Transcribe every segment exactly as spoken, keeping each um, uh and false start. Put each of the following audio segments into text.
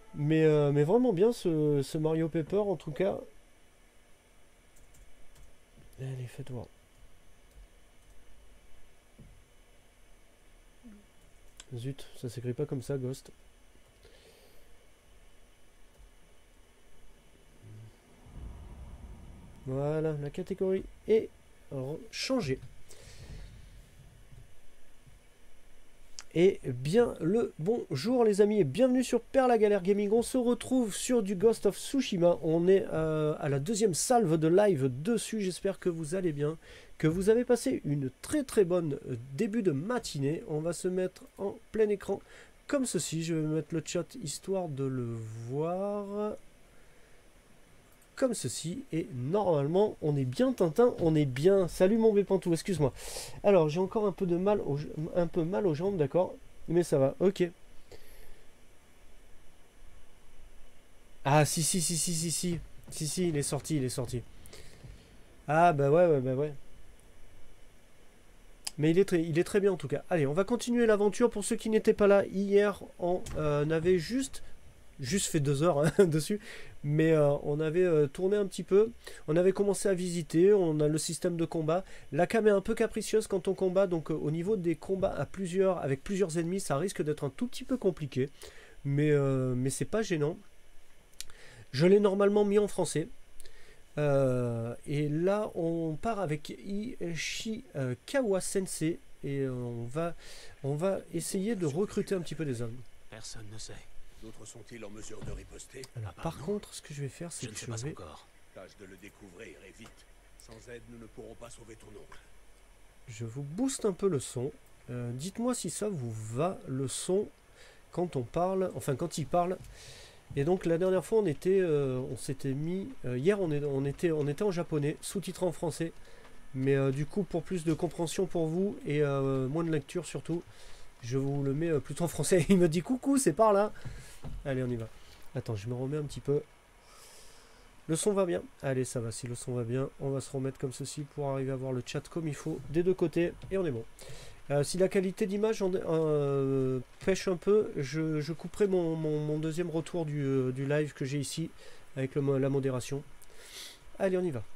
Mais, euh, mais vraiment bien ce, ce Mario Paper en tout cas. Allez, faites voir. Zut, ça s'écrit pas comme ça, Ghost. Voilà, la catégorie est changée. Et bien le bonjour les amis et bienvenue sur Perla Galère Gaming. On se retrouve sur du Ghost of Tsushima. On est euh, à la deuxième salve de live dessus. J'espère que vous allez bien, que vous avez passé une très très bonne début de matinée. On va se mettre en plein écran comme ceci. Je vais mettre le chat histoire de le voir comme ceci. Et normalement on est bien Tintin, on est bien. Salut mon Bépantou, excuse-moi. Alors j'ai encore un peu de mal au, un peu mal aux jambes, d'accord, mais ça va, ok. Ah si si si si si si si si il est sorti, il est sorti. Ah bah ouais ouais bah ouais. Mais il est très, il est très bien en tout cas. Allez, on va continuer l'aventure. Pour ceux qui n'étaient pas là hier, on euh, avait juste juste fait deux heures hein, dessus, mais euh, on avait euh, tourné un petit peu, on avait commencé à visiter, on a le système de combat, la cam est un peu capricieuse quand on combat, donc euh, au niveau des combats à plusieurs, avec plusieurs ennemis, ça risque d'être un tout petit peu compliqué, mais, euh, mais c'est pas gênant. Je l'ai normalement mis en français, euh, et là on part avec Ishikawa Sensei, et on va, on va essayer de recruter un petit peu des hommes. Personne ne sait. D'autres sont-ils en mesure de riposter? Alors, par contre, ce que je vais faire, c'est Je que ne sais je pas vais... encore. Tâche de le découvrir et vite. Sans aide, nous ne pourrons pas sauver ton oncle. Je vous booste un peu le son. Euh, Dites-moi si ça vous va, le son, quand on parle, enfin quand il parle. Et donc la dernière fois, on était, euh, on s'était mis, euh, hier on, est, on, était, on était en japonais, sous-titré en français. Mais euh, du coup, pour plus de compréhension pour vous et euh, moins de lecture surtout, je vous le mets euh, plutôt en français. Il me dit coucou, c'est par là. Allez, on y va. Attends, je me remets un petit peu. Le son va bien. Allez, ça va. Si le son va bien, on va se remettre comme ceci pour arriver à voir le chat comme il faut des deux côtés. Et on est bon. Euh, si la qualité d'image euh, pêche un peu, je, je couperai mon, mon, mon deuxième retour du, euh, du live que j'ai ici avec le, la modération. Allez, on y va.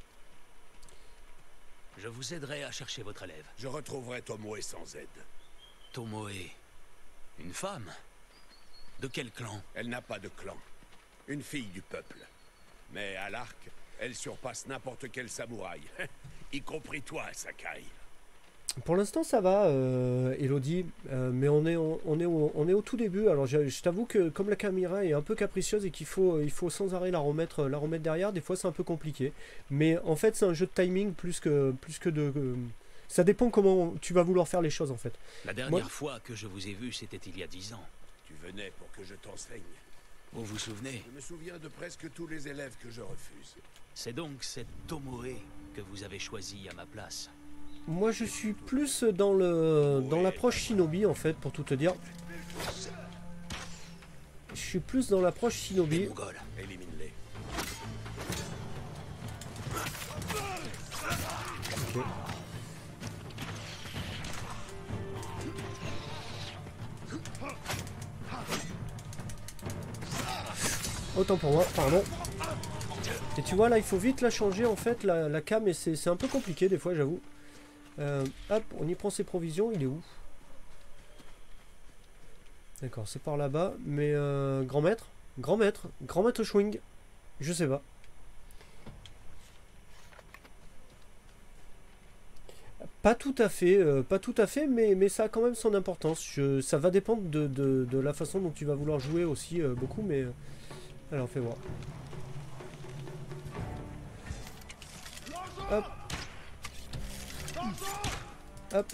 Je vous aiderai à chercher votre élève. Je retrouverai Tomoe sans aide. Tomoe. Une femme? De quel clan? Elle n'a pas de clan. Une fille du peuple. Mais à l'arc, elle surpasse n'importe quel samouraï. Y compris toi, Sakai. Pour l'instant ça va, euh, Elodie, euh, mais on est, on, on, est au, on est au tout début. Alors je, je t'avoue que comme la caméra est un peu capricieuse et qu'il faut, il faut sans arrêt la remettre, la remettre derrière, des fois c'est un peu compliqué. Mais en fait c'est un jeu de timing plus que, plus que de... Euh, ça dépend comment tu vas vouloir faire les choses en fait. La dernière Moi... fois que je vous ai vu, c'était il y a dix ans. Tu venais pour que je t'enseigne. Vous vous souvenez? Je me souviens de presque tous les élèves que je refuse. C'est donc cette Tomoe que vous avez choisi à ma place. Moi je suis plus dans le dans l'approche shinobi en fait, pour tout te dire. Je suis plus dans l'approche shinobi. Élimine-les. Okay. Autant pour moi, pardon. Et tu vois là il faut vite la changer en fait, la, la cam, et c'est un peu compliqué des fois j'avoue. Euh, hop, on y prend ses provisions, il est où? D'accord, c'est par là-bas, mais euh, grand maître, grand maître, grand maître Schwing, je sais pas. Pas tout à fait, euh, pas tout à fait, mais, mais ça a quand même son importance. Je, ça va dépendre de, de, de la façon dont tu vas vouloir jouer aussi euh, beaucoup, mais... Euh, alors fais voir. Hop. Hop.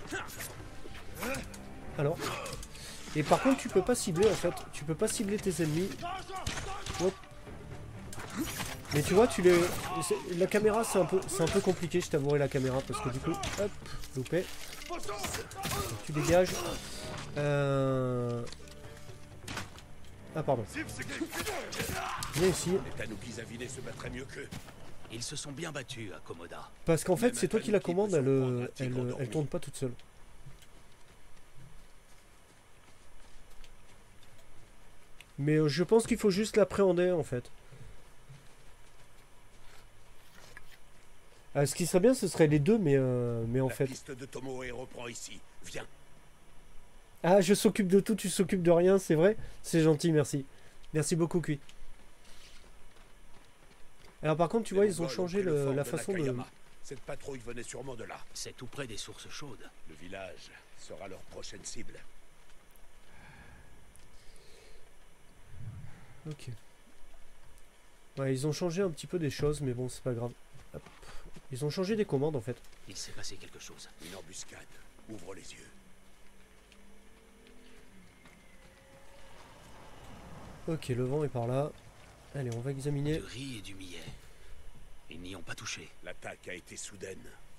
Alors. Et par contre tu peux pas cibler en fait. Tu peux pas cibler tes ennemis. Hop. Mais tu vois, tu les... La caméra c'est un peu c'est un peu compliqué, je t'avouerai, la caméra, parce que du coup, hop, loupé. Tu dégages. Euh... Ah pardon. Viens ici. Ils se sont bien battus à Komoda. Parce qu'en fait, c'est toi qui la commande, elle, elle, elle, elle tourne pas toute seule. Mais euh, je pense qu'il faut juste l'appréhender en fait. Ah, ce qui serait bien, ce serait les deux, mais, euh, mais en La fait... piste de Tomoe reprend ici. Viens. Ah, je s'occupe de tout, tu s'occupes de rien, c'est vrai? C'est gentil, merci. Merci beaucoup, Kui. Alors par contre, tu vois, Les ils ont Mongols changé pris le, fort la de façon de... Nakayama. Cette patrouille venait sûrement de là. C'est tout près des sources chaudes. Le village sera leur prochaine cible. Ok. Ouais, ils ont changé un petit peu des choses, mais bon, c'est pas grave. Hop. Ils ont changé des commandes, en fait. Il s'est passé quelque chose. Une embuscade. Ouvre les yeux. Ok, le vent est par là. Allez, on va examiner. Du riz et du millet. Ils n'y ont pas touché. L'attaque a été soudaine.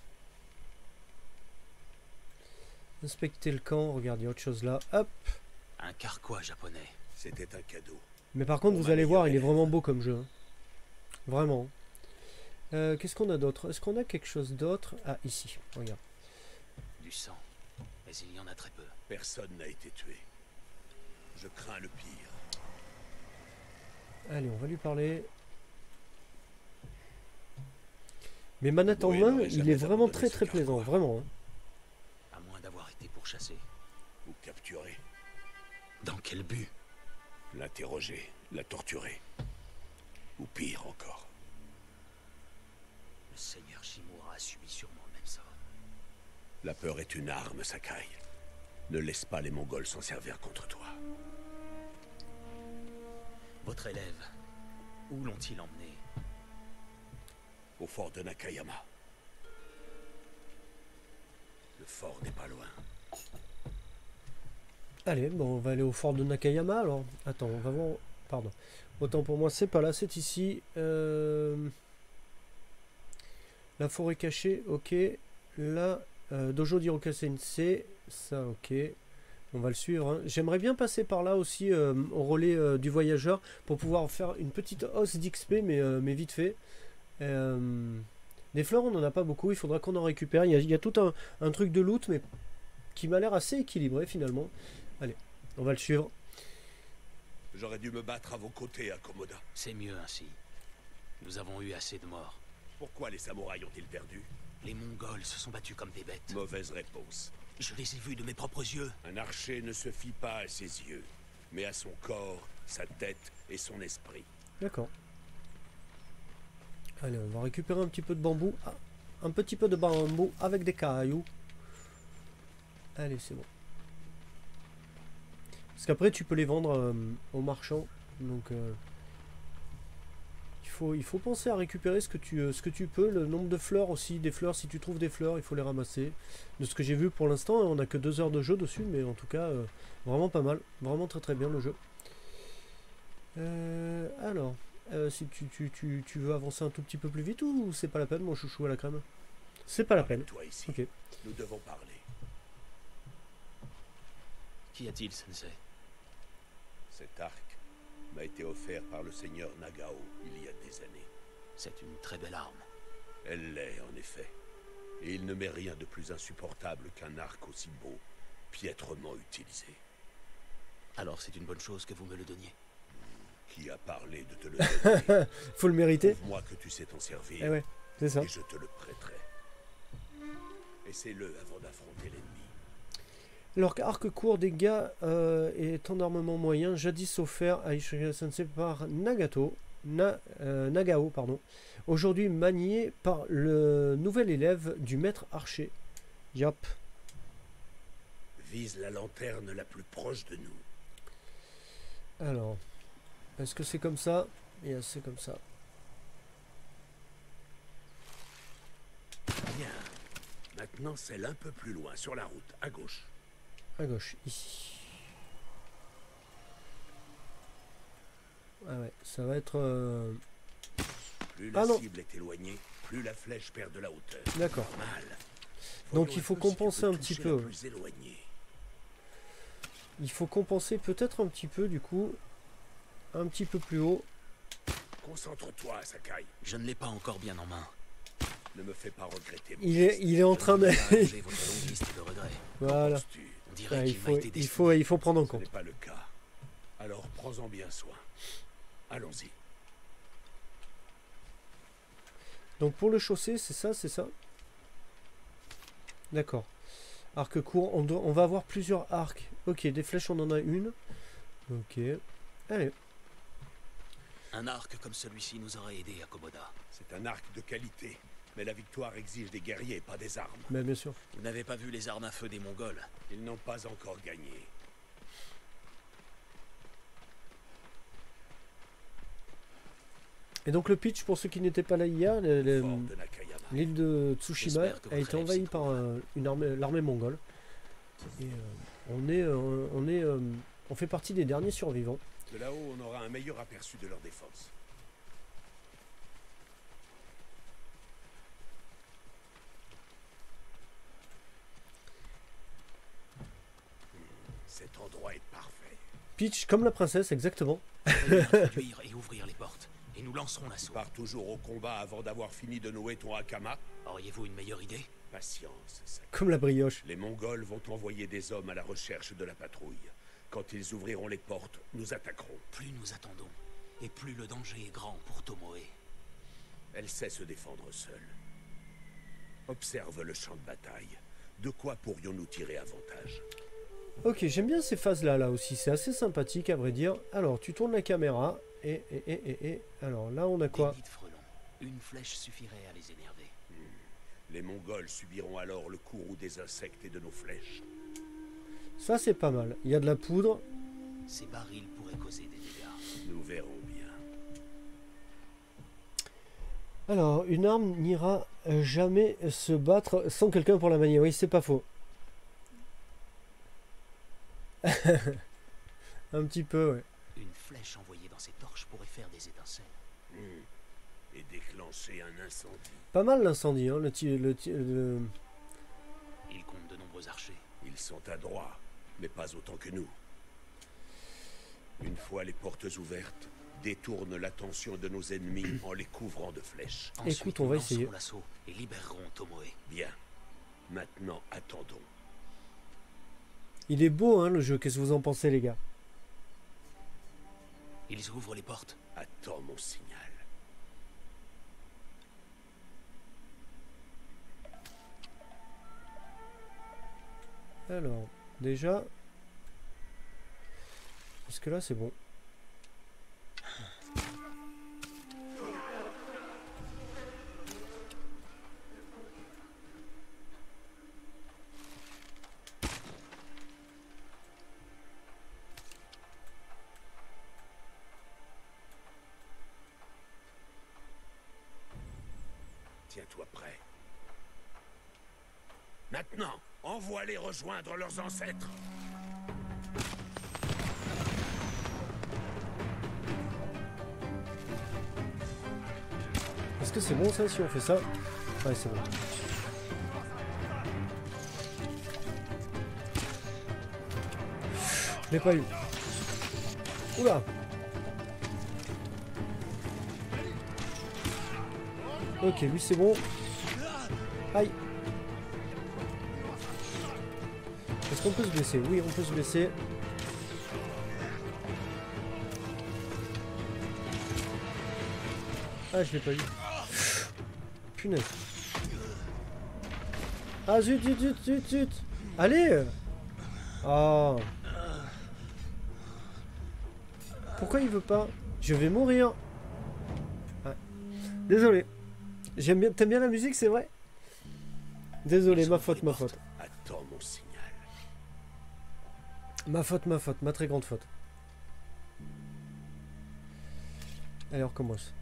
Inspecter le camp, regardez autre chose là. Hop. Un carquois japonais. C'était un cadeau. Mais par contre, Pour vous ma allez voir, il est meilleure vraiment beau comme jeu. hein. Vraiment. Euh, Qu'est-ce qu'on a d'autre? Est-ce qu'on a quelque chose d'autre? Ah, ici, regarde. Du sang. Mais il y en a très peu. Personne n'a été tué. Je crains le pire. Allez, on va lui parler. Mais manette en Oui, main, n'aurait il jamais est vraiment abandonné très ce très plaisant, carquois. vraiment. hein. À moins d'avoir été pourchassé. Ou capturé. Dans quel but? L'interroger. La torturer. Ou pire encore. Le seigneur Shimura a subi sûrement le même sort. La peur est une arme, Sakai. Ne laisse pas les Mongols s'en servir contre toi. Votre élève, où l'ont-ils emmené? Au fort de Nakayama. Le fort n'est pas loin. Allez, bon, on va aller au fort de Nakayama alors. Attends, on va voir. Pardon. Autant pour moi, c'est pas là, c'est ici. Euh... La forêt cachée, ok. Là, euh, Dojo d'Iroka Sensei, ça, ok. On va le suivre. hein. J'aimerais bien passer par là aussi euh, au relais euh, du voyageur pour pouvoir faire une petite hausse d'X P, mais, euh, mais vite fait. Euh, des fleurs, on n'en a pas beaucoup. Il faudra qu'on en récupère. Il y a, il y a tout un, un truc de loot, mais qui m'a l'air assez équilibré finalement. Allez, on va le suivre. J'aurais dû me battre à vos côtés, Akomoda. C'est mieux ainsi. Nous avons eu assez de morts. Pourquoi les samouraïs ont-ils perdu? Les Mongols se sont battus comme des bêtes. Mauvaise réponse. Je les ai vus de mes propres yeux. Un archer ne se fie pas à ses yeux, mais à son corps, sa tête et son esprit. D'accord. Allez, on va récupérer un petit peu de bambou. Ah, un petit peu de bambou avec des cailloux. Allez, c'est bon. Parce qu'après, tu peux les vendre euh, aux marchands. Donc, euh, il, faut, il faut penser à récupérer ce que, tu, euh, ce que tu peux. Le nombre de fleurs aussi. Des fleurs, si tu trouves des fleurs, il faut les ramasser. De ce que j'ai vu pour l'instant, on n'a que deux heures de jeu dessus. Mais en tout cas, euh, vraiment pas mal. Vraiment très très bien le jeu. Euh, alors... Euh, si tu, tu, tu, tu veux avancer un tout petit peu plus vite ou c'est pas la peine, mon chouchou à la crème? C'est pas la peine. Toi ici. Ok. Nous devons parler. Qu'y a-t-il, sensei? Cet arc m'a été offert par le seigneur Nagao il y a des années. C'est une très belle arme. Elle l'est, en effet. Et il ne m'est rien de plus insupportable qu'un arc aussi beau, piètrement utilisé. Alors c'est une bonne chose que vous me le donniez. Qui a parlé de te le donner? Faut le mériter. Prouve-moi que tu sais t'en servir. Eh ouais, c'est ça. Et je te le prêterai. Essaie-le avant d'affronter l'ennemi. Alors qu'arc court dégâts euh, est en armement moyen, jadis offert à Ishigami Sensei par Nagato, Na, euh, Nagao, pardon. Aujourd'hui manié par le nouvel élève du maître archer. Yop. Vise la lanterne la plus proche de nous. Alors, est-ce que c'est comme ça? Et c'est comme ça. Bien. Maintenant, celle un peu plus loin, sur la route, à gauche. À gauche, ici. Ah ouais, ça va être... Euh... Plus la Ah non. cible est éloignée, plus la flèche perd de la hauteur. D'accord. Mal. Donc il faut compenser un petit peu. Plus éloigné. Il faut compenser peut-être un petit peu du coup. Un petit peu plus haut. Concentre-toi, Sakai. Je ne l'ai pas encore bien en main. Ne me fais pas regretter. mon Il est, geste. il est en train de... J'ai votre longue liste de regrets. Voilà. Penses-tu? On dirait Ah, il, qu'il m'a faut, été il, destiné. faut, il faut prendre en Ce n'est compte. pas le cas. Alors prends-en bien soin. Allons-y. Donc pour le chausser, c'est ça, c'est ça. D'accord. Arc court, on, doit, on va avoir plusieurs arcs. Ok, des flèches, on en a une. Ok. Allez. Un arc comme celui-ci nous aurait aidé à Komoda. C'est un arc de qualité. Mais la victoire exige des guerriers, pas des armes. Mais bien sûr. Vous n'avez pas vu les armes à feu des Mongols? Ils n'ont pas encore gagné. Et donc le pitch, pour ceux qui n'étaient pas là hier, l'île de Tsushima a été envahie par euh, une armée, l'armée mongole. Et euh, on est, euh, on est, euh, on fait partie des derniers survivants. De là-haut, on aura un meilleur aperçu de leur défense. Cet endroit est parfait. Pitch comme la princesse, exactement. Introduire et ouvrir les portes. Et nous lancerons l'assaut. Pars toujours au combat avant d'avoir fini de nouer ton hakama. Auriez-vous une meilleure idée? Patience, ça. Comme la brioche. Les Mongols vont envoyer des hommes à la recherche de la patrouille. Quand ils ouvriront les portes, nous attaquerons. Plus nous attendons, et plus le danger est grand pour Tomoe. Elle sait se défendre seule. Observe le champ de bataille. De quoi pourrions-nous tirer avantage? Ok, j'aime bien ces phases-là, là aussi. C'est assez sympathique, à vrai dire. Alors, tu tournes la caméra. Et, et, et, et, et. Alors, là, on a quoi? Des nids de frelons. Une flèche suffirait à les énerver. Hmm. Les Mongols subiront alors le courroux des insectes et de nos flèches. Ça, c'est pas mal. Il y a de la poudre. Ces barils pourraient causer des dégâts. Nous verrons bien. Alors, une arme n'ira jamais se battre sans quelqu'un pour la manier. Oui, c'est pas faux. Un petit peu, ouais. Une flèche envoyée dans ces torches pourrait faire des étincelles. Mmh. Et déclencher un incendie. Pas mal l'incendie, hein, le, le, le... Ils comptent de nombreux archers. Ils sont adroits, mais pas autant que nous. Une fois les portes ouvertes, détourne l'attention de nos ennemis en les couvrant de flèches. Ensuite, écoute, on va essayer. L'assaut et libérerons Tomoe. Bien. Maintenant, attendons. Il est beau, hein, le jeu. Qu'est-ce que vous en pensez, les gars? Ils ouvrent les portes. Attends mon signal. Alors, déjà... Est-ce que là, c'est bon? Tiens-toi prêt. Maintenant, envoie-les rejoindre leurs ancêtres. Est-ce que c'est bon ça si on fait ça? Ouais, c'est bon. Je l'ai pas eu. Oula! Ok, lui c'est bon. Aïe! Est-ce qu'on peut se blesser? Oui, on peut se blesser. Ah, je l'ai pas eu. Punaise. Ah, zut, zut, zut, zut, zut. Allez! Oh. Pourquoi il veut pas? Je vais mourir. Ouais. Désolé. J'aime bien. T'aimes bien la musique, c'est vrai? Désolé, ma faute, ma faute. Attends mon signal. Ma faute, ma faute, ma très grande faute. Allez, on recommence.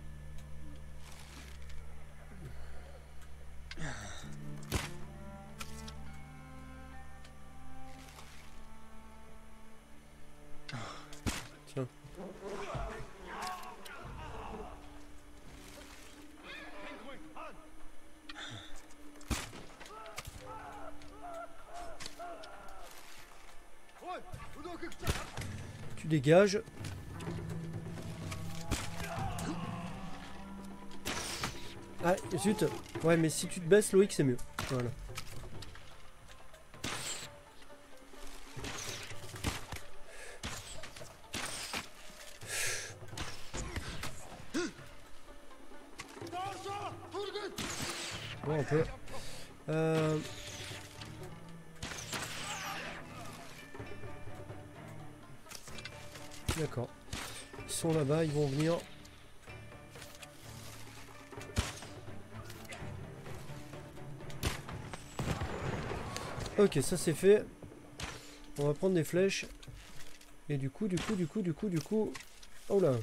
Tiens. Tu dégages. Ah, zut. Ouais, mais si tu te baisses, Loïc, c'est mieux. Voilà. voir un peu. Euh... D'accord. Ils sont là-bas, ils vont venir. Ok, ça c'est fait. On va prendre des flèches. Et du coup, du coup, du coup, du coup, du coup... Oh là.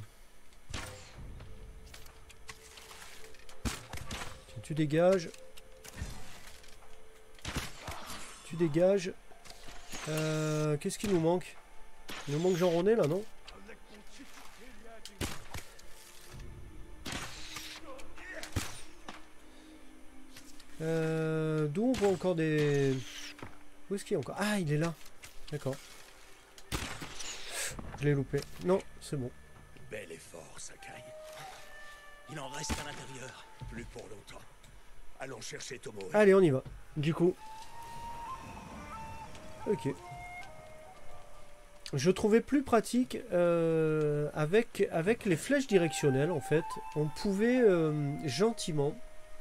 Tiens, tu dégages. Tu dégages. Euh, Qu'est-ce qui nous manque? Il nous manque Jean René là, non? Euh, D'où on voit encore des... Où est-ce qu'il y a encore? Ah, il est là. D'accord. Je l'ai loupé. Non, c'est bon. Bel effort, Sakai. Il en reste à l'intérieur. Plus pour longtemps. Allons chercher Tomoe. Allez, on y va. Du coup. Ok. Je trouvais plus pratique euh, avec, avec les flèches directionnelles, en fait. On pouvait euh, gentiment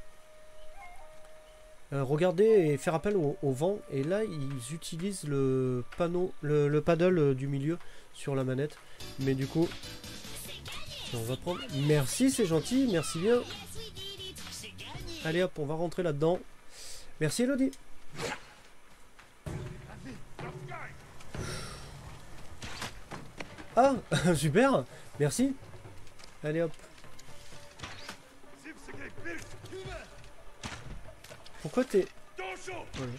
euh, regarder et faire appel au, au vent. Et là, ils utilisent le panneau, le, le paddle du milieu sur la manette. Mais du coup, on va prendre... Merci, c'est gentil. Merci bien. Allez hop, on va rentrer là-dedans. Merci, Elodie. Ah, super. Merci. Allez hop. Pourquoi t'es... Voilà.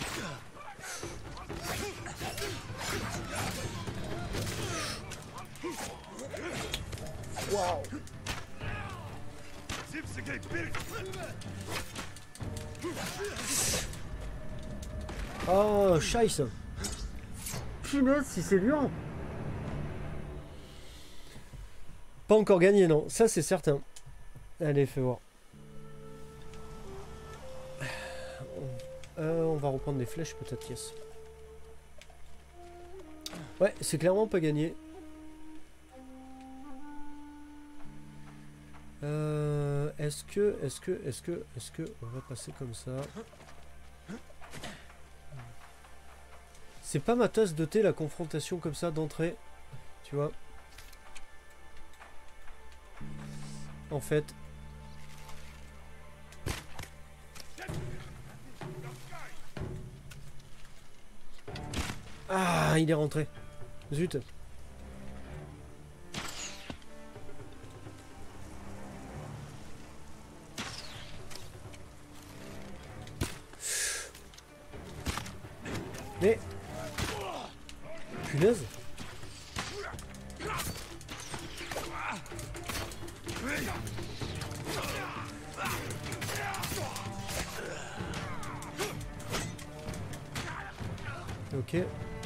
Waouh. Oh, scheisse. Punaise, si c'est dur. Pas encore gagné, non. Ça, c'est certain. Allez, fais voir. Euh, on va reprendre des flèches, peut-être, yes. Ouais, c'est clairement pas gagné. Euh, est-ce que, est-ce que, est-ce que, est-ce que, on va passer comme ça. C'est pas ma tasse de thé, la confrontation comme ça d'entrée. Tu vois. En fait. Ah, il est rentré. Zut. Mais... Punaise. Ok.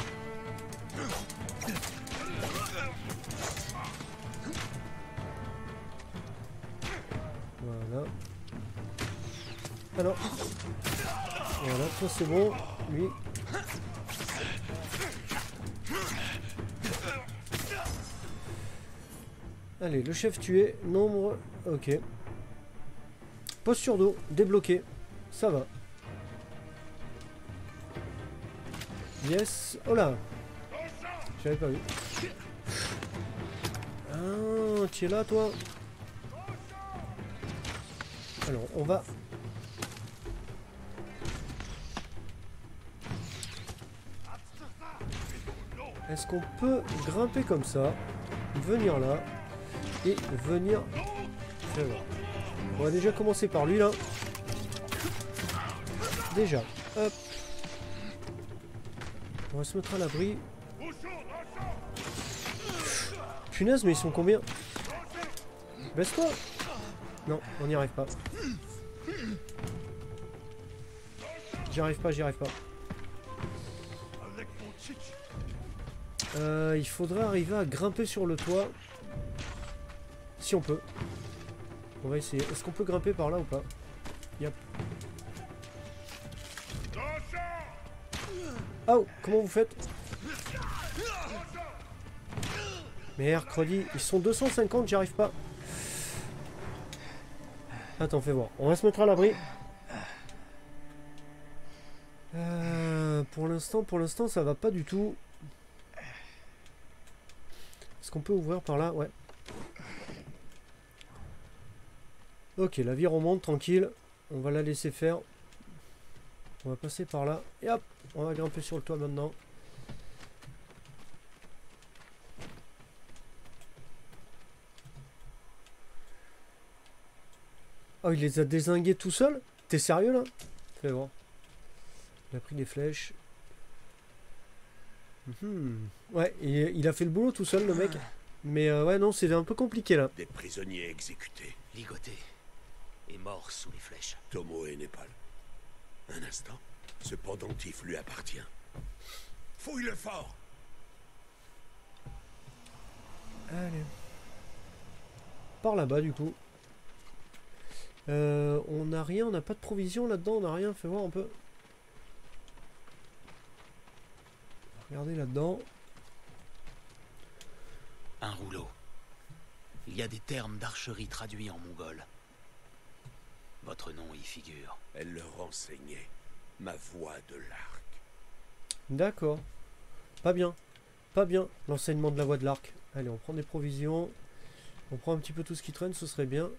Voilà. Alors. Voilà, toi c'est bon. Lui. Allez, le chef tué. Nombre. Ok. Posture d'eau. Débloqué. Ça va. Yes. Oh là. J'avais pas vu. Ah, tu es là, toi. Alors, on va... Est-ce qu'on peut grimper comme ça, venir là, et venir... Fais voir. On va déjà commencer par lui, là. Déjà. Hop. On va se mettre à l'abri. Punaise, mais ils sont combien? Baisse-toi. Non, on n'y arrive pas. J'y arrive pas, j'y arrive pas. Euh, il faudrait arriver à grimper sur le toit. Si on peut. On va essayer. Est-ce qu'on peut grimper par là ou pas? Yep. Oh, comment vous faites? Mercredi, ils sont deux cent cinquante, j'y arrive pas. Attends, fais voir. On va se mettre à l'abri. Euh, pour l'instant, pour l'instant, ça va pas du tout. Est-ce qu'on peut ouvrir par là? Ouais. Ok, la vie remonte, tranquille. On va la laisser faire. On va passer par là. Et hop, on va grimper sur le toit maintenant. Oh, il les a dézingués tout seul? T'es sérieux là? Fais voir. Il a pris des flèches. Mhm. Ouais, il, il a fait le boulot tout seul le mec. Mais euh, ouais, non, c'est un peu compliqué là. Des prisonniers exécutés. Ligoté. Et mort sous les flèches. Tomoe n'est pas là. Un instant. Ce pendentif lui appartient. Fouille-le fort. Allez. Par là-bas du coup. Euh, on n'a rien, on n'a pas de provision là-dedans, on n'a rien. Fais voir un peu. Regardez là-dedans. Un rouleau. Il y a des termes d'archerie traduits en mongol. Votre nom y figure. Elle le renseignait. Ma voix de l'arc. D'accord. Pas bien. Pas bien, l'enseignement de la voie de l'arc. Allez, on prend des provisions. On prend un petit peu tout ce qui traîne, ce serait bien.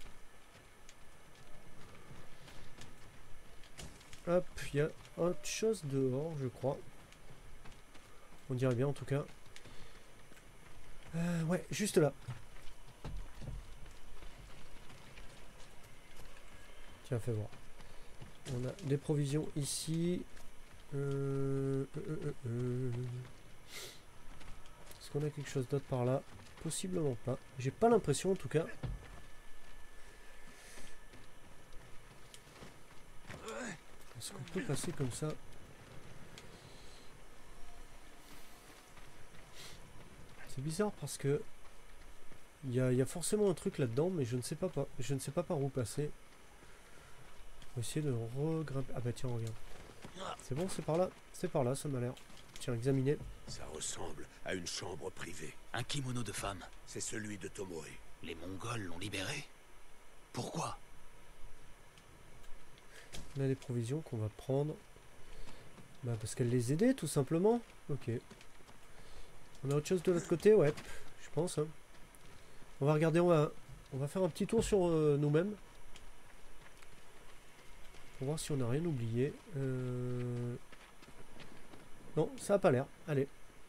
Hop, il y a autre chose dehors, je crois. On dirait bien en tout cas. Euh, ouais, juste là. Tiens, fais voir. On a des provisions ici. Euh, euh, euh, euh. Est-ce qu'on a quelque chose d'autre par là? Possiblement pas. J'ai pas l'impression en tout cas. Est-ce qu'on peut passer comme ça? C'est bizarre parce que il y a, y a forcément un truc là-dedans, mais je ne sais pas, pas je ne sais pas par où passer. On va essayer de regrimper. Ah bah tiens, regarde. C'est bon, c'est par là. C'est par là, ça m'a l'air. Tiens, examiner. Ça ressemble à une chambre privée. Un kimono de femme. C'est celui de Tomoe. Les Mongols l'ont libéré. Pourquoi? On a des provisions qu'on va prendre. Bah parce qu'elle les aidait tout simplement. Ok. On a autre chose de l'autre côté, ouais. Je pense. Hein. On va regarder, on va, on va faire un petit tour sur euh, nous-mêmes. Pour voir si on n'a rien oublié. Euh... Non, ça n'a pas l'air. Allez.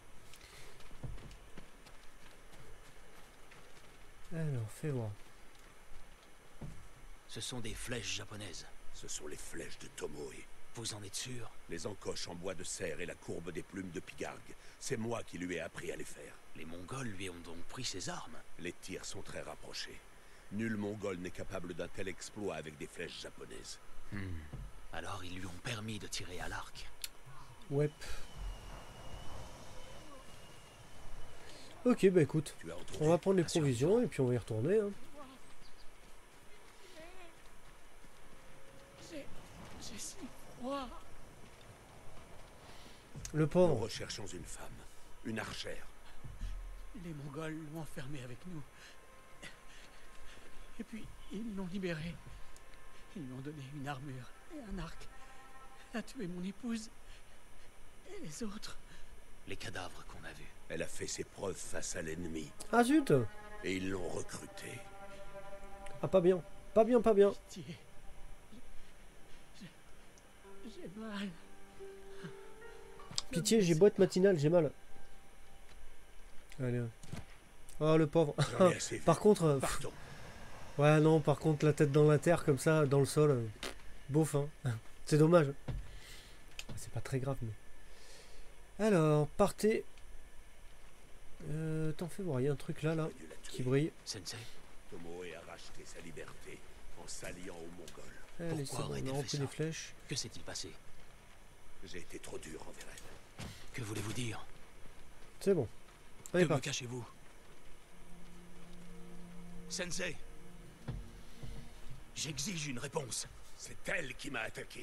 Alors, fais voir. Ce sont des flèches japonaises. Ce sont les flèches de Tomoe. Vous en êtes sûr? Les encoches en bois de cerf et la courbe des plumes de pigargue. C'est moi qui lui ai appris à les faire. Les Mongols lui ont donc pris ses armes. Les tirs sont très rapprochés. Nul Mongol n'est capable d'un tel exploit avec des flèches japonaises. Hmm. Alors ils lui ont permis de tirer à l'arc. Ouais. Ok, bah écoute, Tu as entendu? on va prendre les Bien sûr. provisions et puis on va y retourner. Hein. J'ai... j'ai si froid. Le Nous pauvre. recherchons une femme, une archère. Les Mongols l'ont enfermé avec nous. Et puis, ils l'ont libéré. Ils lui ont donné une armure et un arc. Elle a tué mon épouse. Et les autres. Les cadavres qu'on a vus. Elle a fait ses preuves face à l'ennemi. Ah zut. Et ils l'ont recrutée. Ah pas bien. Pas bien, pas bien. Pitié. J'ai... j'ai mal. Pitié, j'ai boîte matinale, j'ai mal. Allez. Oh le pauvre. J'en ai assez vu. Par contre... euh, pff, Partons. ouais non, par contre la tête dans la terre comme ça, dans le sol. euh, Beauf hein. C'est dommage. C'est pas très grave mais... Alors, partez. Euh, T'en fais voir, il y a un truc là, là, J'aurais dû la tuer. qui brille. Sensei, Tomoe a racheté sa liberté en s'alliant aux Mongols. Allez, c'est Pourquoi bon, on aurait-elle a fait rempli ça les flèches. que s'est-il passé? J'ai été trop dur envers elle. Que voulez-vous dire? C'est bon. Que Allez, me part. cachez-vous? Sensei, j'exige une réponse. C'est elle qui m'a attaqué.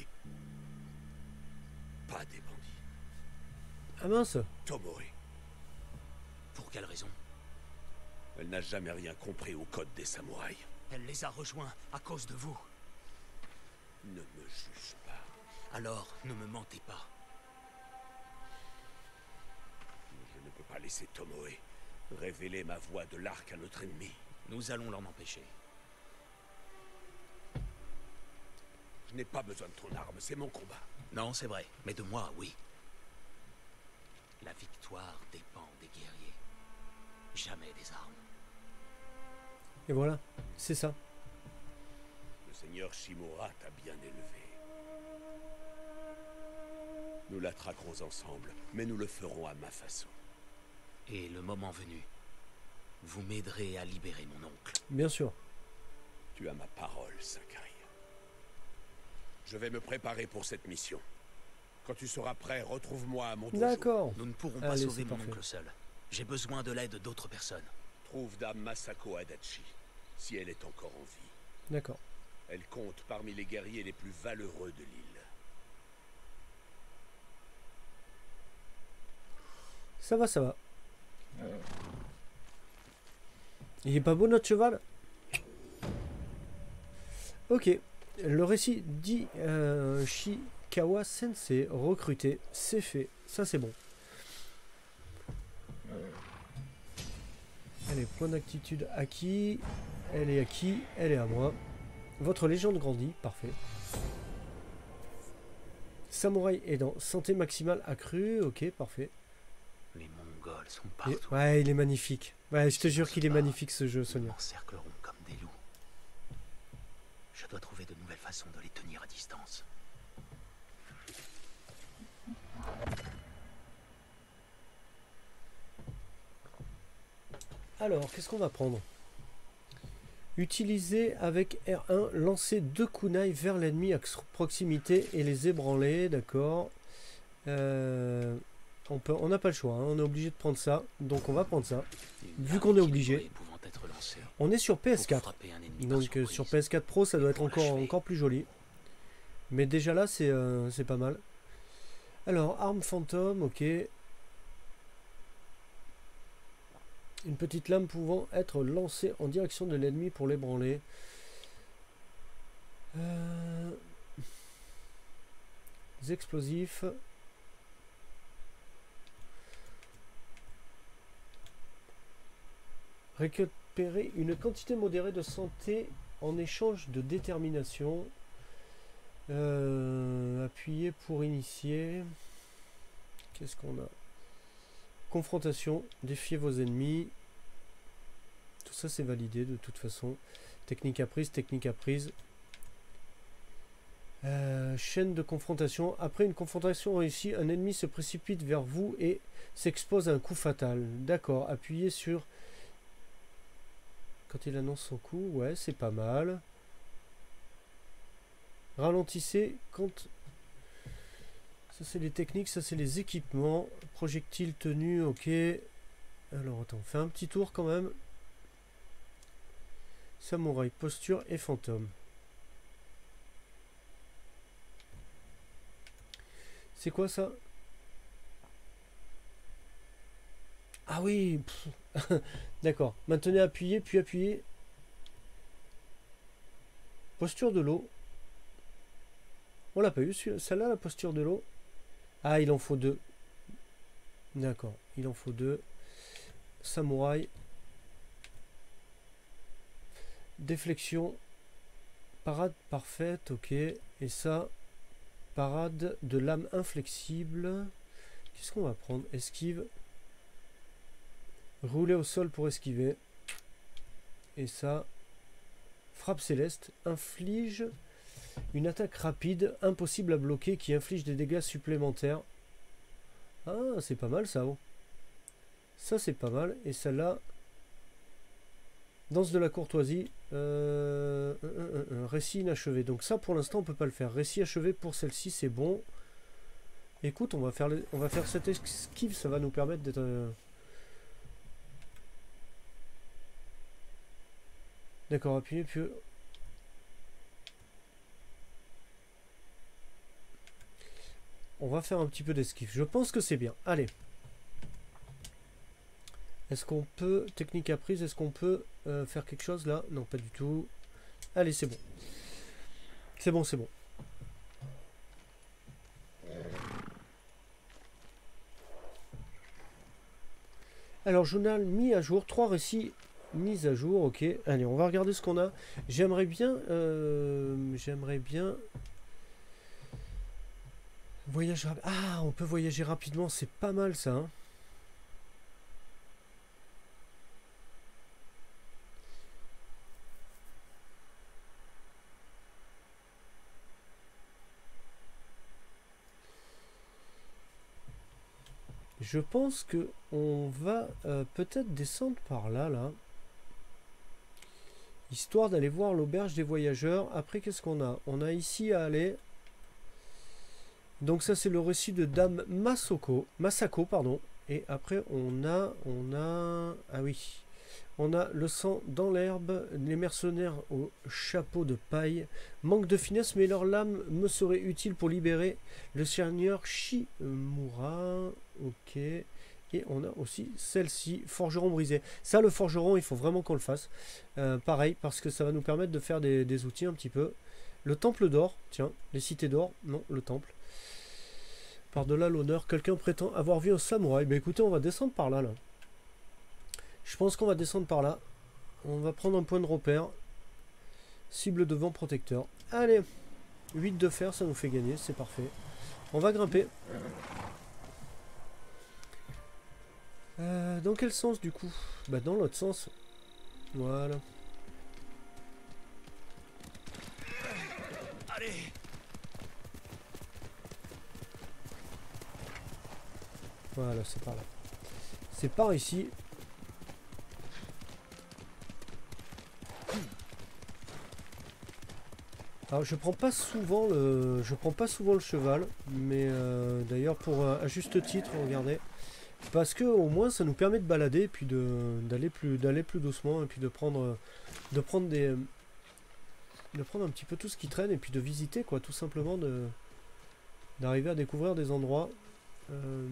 Pas des bandits. Ah mince. Tomoe. Pour quelle raison? Elle n'a jamais rien compris au code des samouraïs. Elle les a rejoints à cause de vous. Ne me juge pas. Alors, ne me mentez pas. laisser Tomoe révéler ma voix de l'arc à notre ennemi. Nous allons l'en empêcher. Je n'ai pas besoin de ton arme, c'est mon combat. Non, c'est vrai, mais de moi, oui. La victoire dépend des guerriers, jamais des armes. Et voilà, c'est ça. Le seigneur Shimura t'a bien élevé. Nous la traquerons ensemble, mais nous le ferons à ma façon. Et le moment venu, vous m'aiderez à libérer mon oncle. Bien sûr. Tu as ma parole, Sakai. Je vais me préparer pour cette mission. Quand tu seras prêt, retrouve-moi à mon dojo. D'accord. Nous ne pourrons pas Allez, sauver c'est mon parfait. oncle seul. J'ai besoin de l'aide d'autres personnes. Trouve Dame Masako Adachi, si elle est encore en vie. D'accord. Elle compte parmi les guerriers les plus valeureux de l'île. Ça va, ça va. Il est pas beau notre cheval? Ok. Le récit dit euh, Shikawa Sensei recruté. C'est fait. Ça c'est bon. Allez, point d'actitude acquis. Elle est acquis. Elle est à moi. Votre légende grandit. Parfait. Samouraï aidant. Santé maximale accrue. Ok, parfait. Les Mongols sont Et- partout. ouais, il est magnifique. Ouais, je te Ils jure se qu'il est battent. magnifique ce jeu, Ils Sonia. m'encercleront comme des loups. Je dois trouver de nouvelles façons de les tenir à distance. Alors, qu'est-ce qu'on va prendre? Utiliser avec R un, lancer deux kunai vers l'ennemi à proximité et les ébranler, d'accord. Euh, on peut, on n'a pas le choix, hein, on est obligé de prendre ça, donc on va prendre ça. Une Vu arme qu'on est qui obligé. pourrait pouvant être lancée On est sur P S pour quatre, frapper un ennemi par donc euh, surprise. sur P S quatre Pro ça doit être Pour encore, l'achever. encore plus joli. Mais déjà là c'est euh, c'est pas mal. Alors, arme fantôme, ok. Une petite lame pouvant être lancée en direction de l'ennemi pour l'ébranler. Euh... Des explosifs. Récupérer une quantité modérée de santé en échange de détermination. Euh, appuyer pour initier. Qu'est-ce qu'on a? Confrontation, défier vos ennemis. Tout ça c'est validé de toute façon. Technique apprise, technique apprise. Euh, chaîne de confrontation. Après une confrontation réussie, un ennemi se précipite vers vous et s'expose à un coup fatal. D'accord, appuyez sur... Quand il annonce son coup, ouais, c'est pas mal. Ralentissez quand... Ça c'est les techniques, ça c'est les équipements. Projectile, tenue, ok. Alors attends, on fait un petit tour quand même. Samouraï, posture et fantôme. C'est quoi ça? Ah oui. D'accord. Maintenez appuyé, puis appuyé. Posture de l'eau. On l'a pas eu celle-là, la posture de l'eau. Ah, il en faut deux. D'accord, il en faut deux. Samouraï. Déflexion. Parade parfaite, ok. Et ça, parade de lame inflexible. Qu'est-ce qu'on va prendre? Esquive. Rouler au sol pour esquiver. Et ça, frappe céleste. Inflige une attaque rapide, impossible à bloquer, qui inflige des dégâts supplémentaires. Ah, c'est pas mal ça. Oh. Ça, c'est pas mal. Et celle-là, danse de la courtoisie. Euh, un, un, un, un, récit inachevé. Donc ça, pour l'instant, on peut pas le faire. Récit achevé pour celle-ci, c'est bon. Écoute, on va faire, les, on va faire cette esquive. Ça va nous permettre d'être... Euh... D'accord, appuyez, puis... On va faire un petit peu d'esquive. Je pense que c'est bien. Allez. Est-ce qu'on peut... Technique apprise, est-ce qu'on peut euh, faire quelque chose là? Non, pas du tout. Allez, c'est bon. C'est bon, c'est bon. Alors, journal mis à jour, trois récits mis à jour, ok. Allez, on va regarder ce qu'on a. J'aimerais bien... Euh, J'aimerais bien... Voyage rapide. Ah, on peut voyager rapidement, c'est pas mal ça. Hein. Je pense que on va euh, peut-être descendre par là, là. Histoire d'aller voir l'auberge des voyageurs. Après, qu'est-ce qu'on a? On a ici à aller. Donc ça, c'est le récit de Dame Masako. Masako, pardon. Et après, on a... On a... Ah oui. On a le sang dans l'herbe, les mercenaires au chapeau de paille. Manque de finesse, mais leur lame me serait utile pour libérer le seigneur Shimura. Ok. Et on a aussi celle-ci, forgeron brisé. Ça, le forgeron, il faut vraiment qu'on le fasse. Euh, pareil, parce que ça va nous permettre de faire des, des outils un petit peu. Le temple d'or, tiens, les cités d'or, non, le temple. Par-delà l'honneur, quelqu'un prétend avoir vu un samouraï. Ben écoutez, on va descendre par là, là. Je pense qu'on va descendre par là. On va prendre un point de repère. Cible de vent protecteur. Allez, huit de fer, ça nous fait gagner, c'est parfait. On va grimper. Euh, dans quel sens du coup? Bah dans l'autre sens. Voilà. Allez. Voilà, c'est par là. C'est par ici. Alors je prends pas souvent le, je prends pas souvent le cheval, mais euh, d'ailleurs pour euh, à juste titre, regardez, parce que au moins ça nous permet de balader et puis de d'aller plus d'aller plus doucement et puis de prendre de prendre des de prendre un petit peu tout ce qui traîne et puis de visiter quoi, tout simplement de d'arriver à découvrir des endroits. Euh,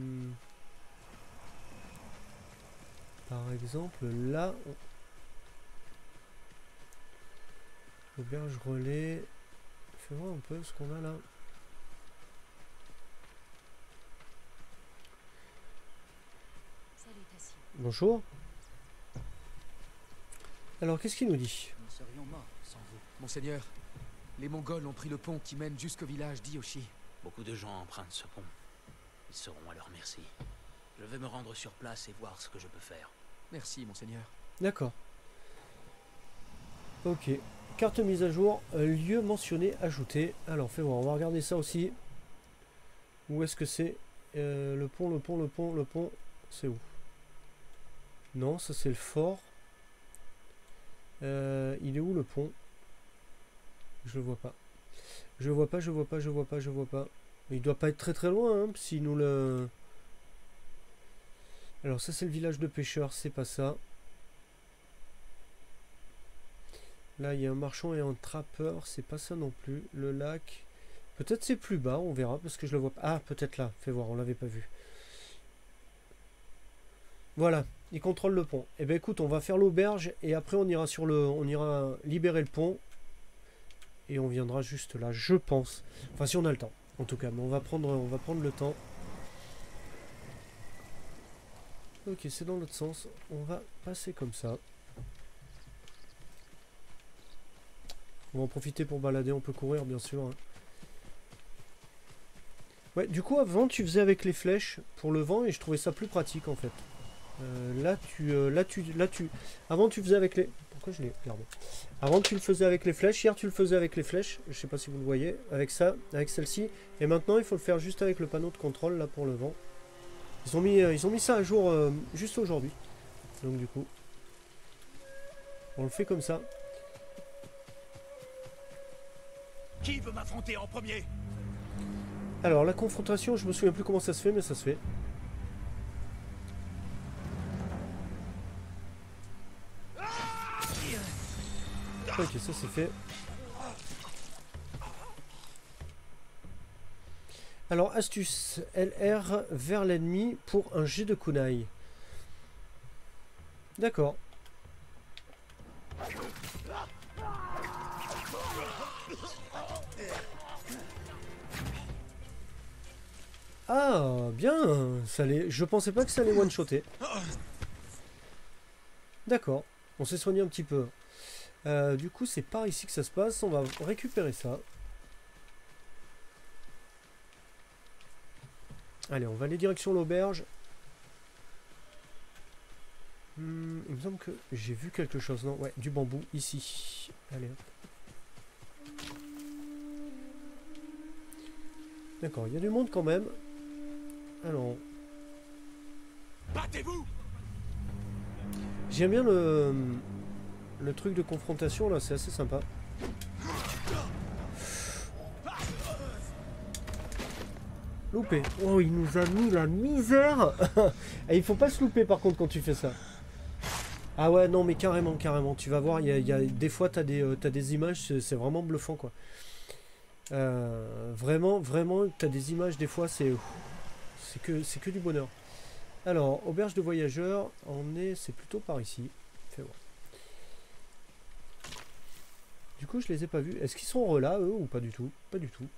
par exemple là, auberge relais. Fais voir un peu ce qu'on a là. Salutations. Bonjour. Alors, qu'est-ce qu'il nous dit? Nous serions morts sans vous. Monseigneur, les Mongols ont pris le pont qui mène jusqu'au village d'Yoshi. Beaucoup de gens empruntent ce pont. Ils seront à leur merci. Je vais me rendre sur place et voir ce que je peux faire. Merci, Monseigneur. D'accord. Ok. Carte mise à jour, euh, lieu mentionné, ajouté. Alors, fais voir, on va regarder ça aussi. Où est-ce que c'est? euh, Le pont, le pont, le pont, le pont. C'est où? Non, ça c'est le fort. Euh, il est où le pont? Je le vois pas. Je le vois pas, je vois pas, je vois pas, je vois pas. Il doit pas être très très loin, hein, si nous le... Alors ça c'est le village de pêcheurs, c'est pas ça. Là, il y a un marchand et un trappeur, c'est pas ça non plus. Le lac, peut-être c'est plus bas, on verra, parce que je le vois pas. Ah, peut-être là, fais voir, on l'avait pas vu. Voilà, il contrôle le pont. Eh ben écoute, on va faire l'auberge et après on ira sur le, on ira libérer le pont et on viendra juste là, je pense. Enfin, si on a le temps, en tout cas, mais on va prendre, on va prendre le temps. Ok, c'est dans l'autre sens. On va passer comme ça. On va en profiter pour balader, on peut courir bien sûr. Hein. Ouais, du coup avant tu faisais avec les flèches pour le vent et je trouvais ça plus pratique en fait. Euh, là tu, euh, là tu, là tu, avant tu faisais avec les, pourquoi je l'ai regardé. Avant tu le faisais avec les flèches, hier tu le faisais avec les flèches, je sais pas si vous le voyez, avec ça, avec celle-ci, et maintenant il faut le faire juste avec le panneau de contrôle là pour le vent. Ils ont mis, euh, ils ont mis ça à jour euh, juste aujourd'hui, donc du coup, on le fait comme ça. Qui veut m'affronter en premier? Alors la confrontation, je me souviens plus comment ça se fait, mais ça se fait. Ok, ça c'est fait. Alors astuce, L R vers l'ennemi pour un jet de kunai. D'accord. Ah, bien. Ça allait... Je pensais pas que ça allait one-shotter. D'accord, on s'est soigné un petit peu. Euh, du coup, c'est par ici que ça se passe. On va récupérer ça. Allez, on va aller direction l'auberge. Hmm, il me semble que j'ai vu quelque chose, non? Ouais, du bambou, ici. Allez, hop. D'accord, il y a du monde quand même. Alors... Battez-vous! J'aime bien le... le truc de confrontation, là, c'est assez sympa. Loupé. Oh, il nous a mis la misère. Et il faut pas se louper, par contre, quand tu fais ça. Ah ouais, non, mais carrément, carrément. Tu vas voir, il y a, il y a, des fois, tu as des, euh, t'as des images, c'est vraiment bluffant, quoi. Euh, vraiment, vraiment, tu as des images, des fois, c'est c'est que, c'est que du bonheur. Alors, auberge de voyageurs, on est, c'est plutôt par ici. Fais voir. Du coup, je les ai pas vus. Est-ce qu'ils sont là, eux, ou pas du tout? Pas du tout.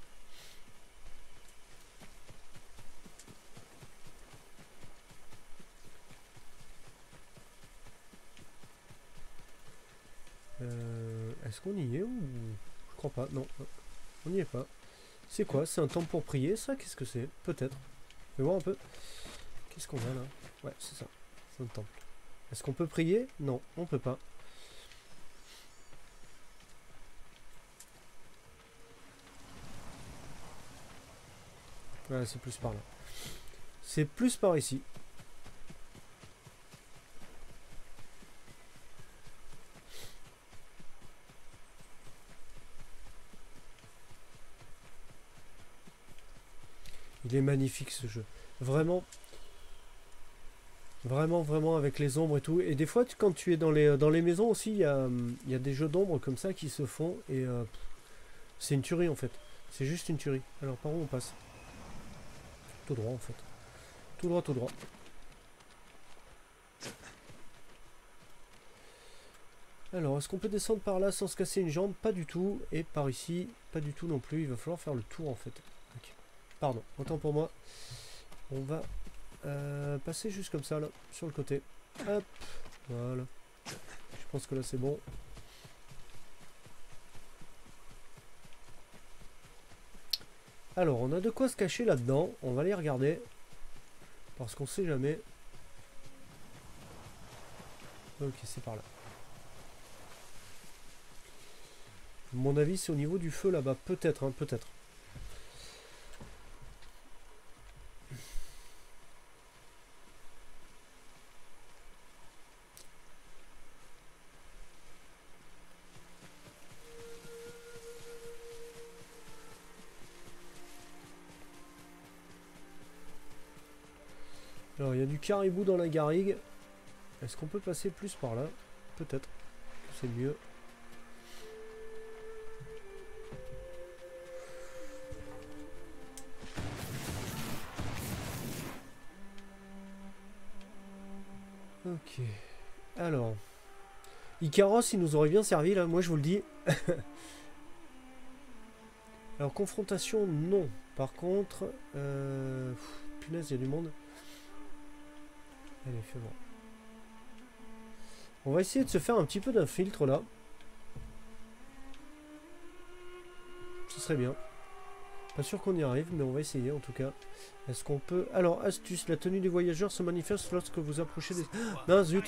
Euh, Est-ce qu'on y est ou... Je crois pas, non. On n'y est pas. C'est quoi? C'est un temple pour prier, ça? Qu'est-ce que c'est? Peut-être. Fais voir un peu. Qu'est-ce qu'on a là? Ouais, c'est ça. C'est un temple. Est-ce qu'on peut prier? Non, on peut pas. Ouais, c'est plus par là. C'est plus par ici. Il est magnifique ce jeu. Vraiment. Vraiment, vraiment avec les ombres et tout. Et des fois, tu, quand tu es dans les, dans les maisons aussi, il y a, il y a des jeux d'ombre comme ça qui se font. Et euh, c'est une tuerie en fait. C'est juste une tuerie. Alors par où on passe? Tout droit en fait. Tout droit, tout droit. Alors, est-ce qu'on peut descendre par là sans se casser une jambe? Pas du tout. Et par ici, pas du tout non plus. Il va falloir faire le tour en fait. Okay. Pardon, autant pour moi. On va euh, passer juste comme ça là, sur le côté. Hop, voilà. Je pense que là c'est bon. Alors, on a de quoi se cacher là-dedans. On va aller regarder. Parce qu'on sait jamais. Ok, c'est par là. À mon avis, c'est au niveau du feu là-bas. Peut-être, hein, peut-être. Alors, il y a du caribou dans la garrigue. Est-ce qu'on peut passer plus par là? Peut-être. C'est mieux. Ok. Alors. Icaros, il nous aurait bien servi, là. Moi, je vous le dis. Alors, confrontation, non. Par contre... Euh... Pff, punaise, il y a du monde. Allez, fais voir. On va essayer de se faire un petit peu d'un filtre, là. Ce serait bien. Pas sûr qu'on y arrive, mais on va essayer, en tout cas. Est-ce qu'on peut... Alors, astuce, la tenue des voyageurs se manifeste lorsque vous approchez des... Non, zut.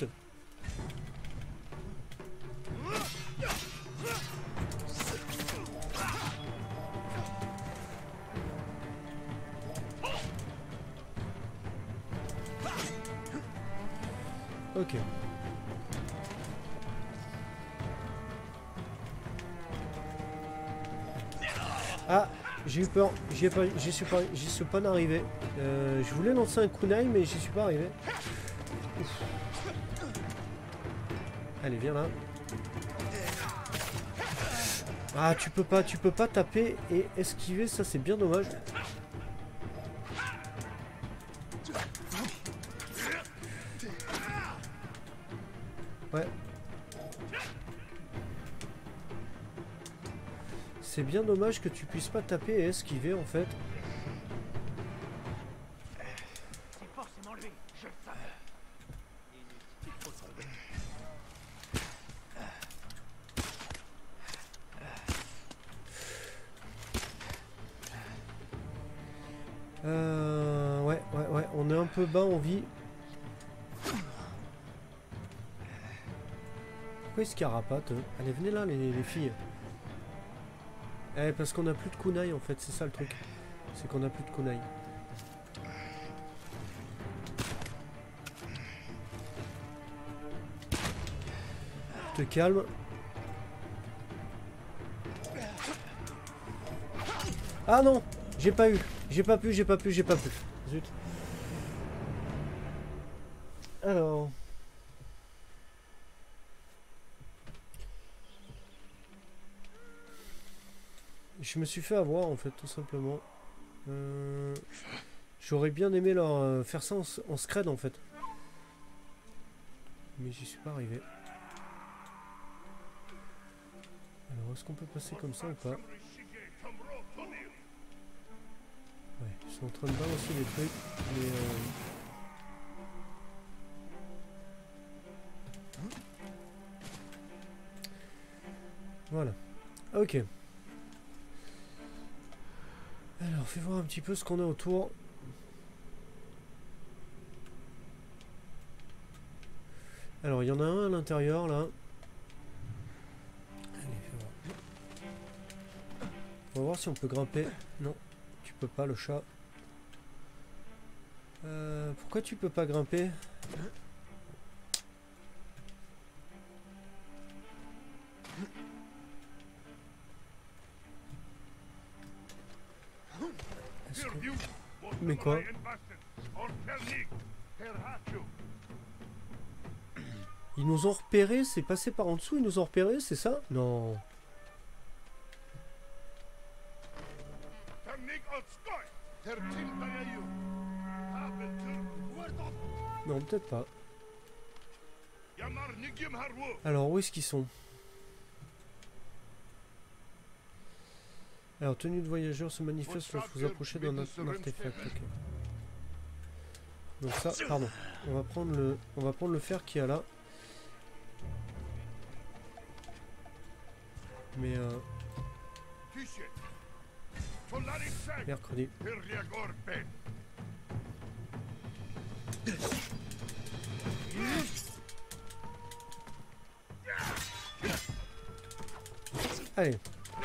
Ok. Ah, j'ai eu peur. J'y pas, j'y suis pas, j'y suis pas arrivé. Euh, je voulais lancer un kunai, mais j'y suis pas arrivé. Ouf. Allez, viens là. Ah, tu peux pas, tu peux pas taper et esquiver, ça c'est bien dommage. Ouais. C'est bien dommage que tu puisses pas taper et esquiver en fait. un peu bas en vie. Pourquoi ils se carapatent eux? Allez, venez là les, les filles. Eh, parce qu'on a plus de kunai en fait, c'est ça le truc. C'est qu'on a plus de kunai. Te calme. Ah non, j'ai pas eu. J'ai pas pu, j'ai pas pu, j'ai pas pu. Zut. Alors. Je me suis fait avoir en fait, tout simplement. Euh... J'aurais bien aimé leur euh, faire ça en, en scred en fait. Mais j'y suis pas arrivé. Alors est-ce qu'on peut passer comme ça ou pas? Ouais, ils sont en train de balancer des trucs, mais euh... voilà. Ok. Alors, fais voir un petit peu ce qu'on a autour. Alors, il y en a un à l'intérieur, là. Allez, fais voir. On va voir si on peut grimper. Non, tu peux pas, le chat. Euh, pourquoi tu peux pas grimper? Mais quoi? Ils nous ont repérés, c'est passé par en dessous, ils nous ont repérés, c'est ça? Non. Non, peut-être pas. Alors, où est-ce qu'ils sont? Alors, tenue de voyageur se manifeste lorsque vous approchez d'un artefact. Okay. Donc ça, pardon. On va prendre le, on va prendre le fer qu'il y a là. Mais euh... mercredi. Allez.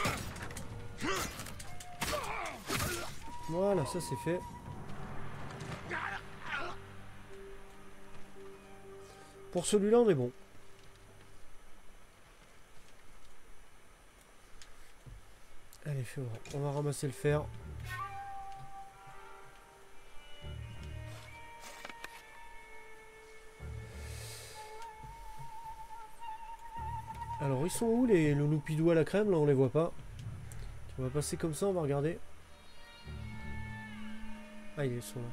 Voilà, ça c'est fait. Pour celui-là, on est bon. Allez, fais voir. On va ramasser le fer. Alors, ils sont où les louloupidous à la crème? Là, on les voit pas. On va passer comme ça, on va regarder. Ah, ils sont là.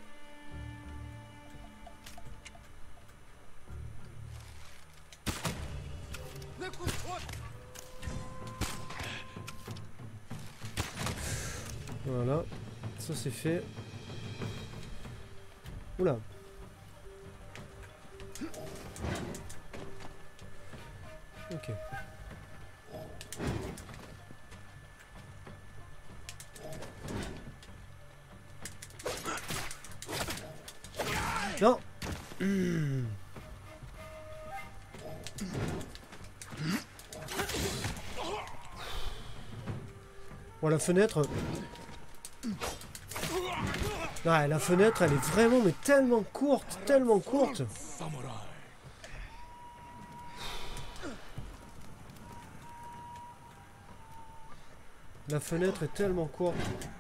Voilà, ça c'est fait. Oula. Ok. Non. Mmh. Bon, la fenêtre. Ouais, la fenêtre, elle est vraiment, mais tellement courte, tellement courte. La fenêtre est tellement courte.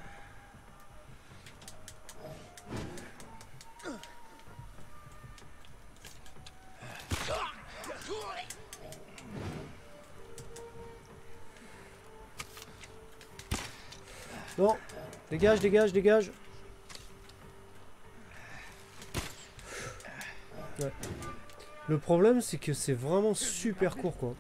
Bon, dégage, dégage, dégage. Ouais. Le problème, c'est que c'est vraiment super court, quoi.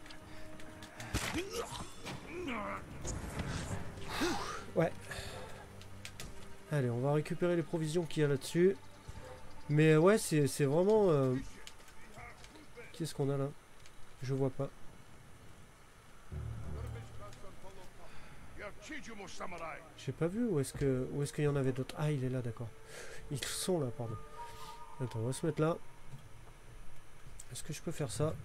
Ouais. Allez, on va récupérer les provisions qu'il y a là-dessus. Mais ouais, c'est vraiment... Euh... Qu'est-ce qu'on a là? Je vois pas. J'ai pas vu où est-ce que où est-ce qu'il y en avait d'autres. Ah, il est là, d'accord. Ils sont là, pardon. Attends, on va se mettre là. Est-ce que je peux faire ça?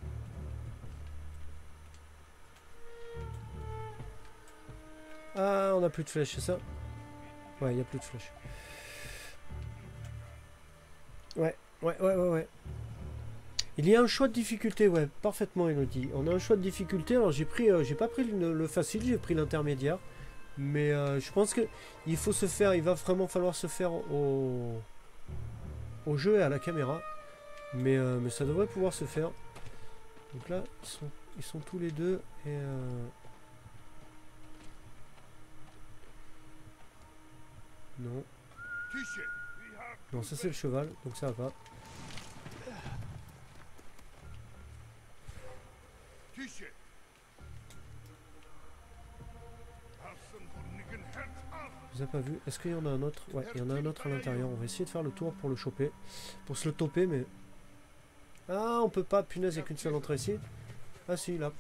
Ah, on n'a plus de flèches, c'est ça? Ouais, il n'y a plus de flèches. Ouais, ouais, ouais, ouais, ouais. Il y a un choix de difficulté, ouais, parfaitement, Elodie. On a un choix de difficulté. Alors, j'ai pris, euh, j'ai pas pris le, le facile, j'ai pris l'intermédiaire. Mais euh, je pense que il faut se faire, il va vraiment falloir se faire au, au jeu et à la caméra. Mais, euh, mais ça devrait pouvoir se faire. Donc là, ils sont, ils sont tous les deux. Et euh... non. Non, ça c'est le cheval, donc ça va pas. Je vous ai pas vu. Est-ce qu'il y en a un autre? Ouais, il y en a un autre à l'intérieur. On va essayer de faire le tour pour le choper. Pour se le toper, mais... Ah, on peut pas. Punaise, il n'y a qu'une seule entrée ici. Ah si, là.